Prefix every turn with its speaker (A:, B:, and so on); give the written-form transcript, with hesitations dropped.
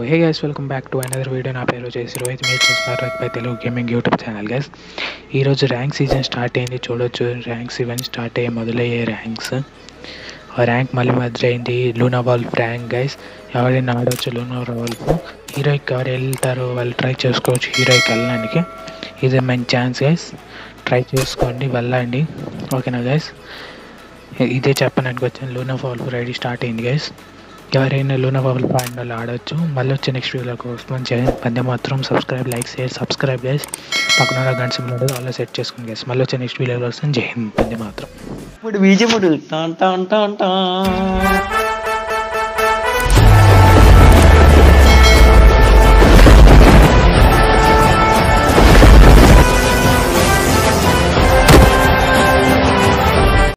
A: Hey guys, welcome back to another video. నా పేరు వచ్చేసి రోహిత్. మీరు చూస్తున్నారు right by Telugu gaming YouTube channel. Guys ఈరోజు ర్యాంక్ సీజన్ స్టార్ట్ అయింది. చూడొచ్చు ర్యాంక్స్ ఈవెంట్ స్టార్ట్ అయ్యి మొదలయ్యే ర్యాంక్స్. ఆ ర్యాంక్ మళ్ళీ మొదలైంది లూనా వాల్ఫ్ ర్యాంక్. గైస్ ఎవరైనా ఆడవచ్చు లూనా వాల్ఫ్. హీరోయిక్ ఎవరు వెళ్తారో వాళ్ళు ట్రై చేసుకోవచ్చు హీరోయిక్ వెళ్ళడానికి. ఇదే మంచి ఛాన్స్ గైస్, ట్రై చేసుకోండి, వెళ్ళండి. ఓకేనా గైస్, ఇదే చెప్పడానికి వచ్చాను. లూనా వాల్ఫ్ రైడీ స్టార్ట్ అయింది గైస్. ఎవరైనా లూనా వాల్ఫ్ ఆడిన అడవచ్చు. మళ్ళీ వచ్చే నెక్స్ట్ వీడియోకి వస్తామని చేయండి. పందే మాత్రం subscribe, like, share, subscribe guys. పక్కన గంట సింబల్ అలా సెట్ చేసుకుని గైస్. మళ్ళీ వచ్చే నెక్స్ట్ వీడియోకి వస్తాను. జై హింద్. పందే మాత్రం
B: ఇప్పుడు బీజముడు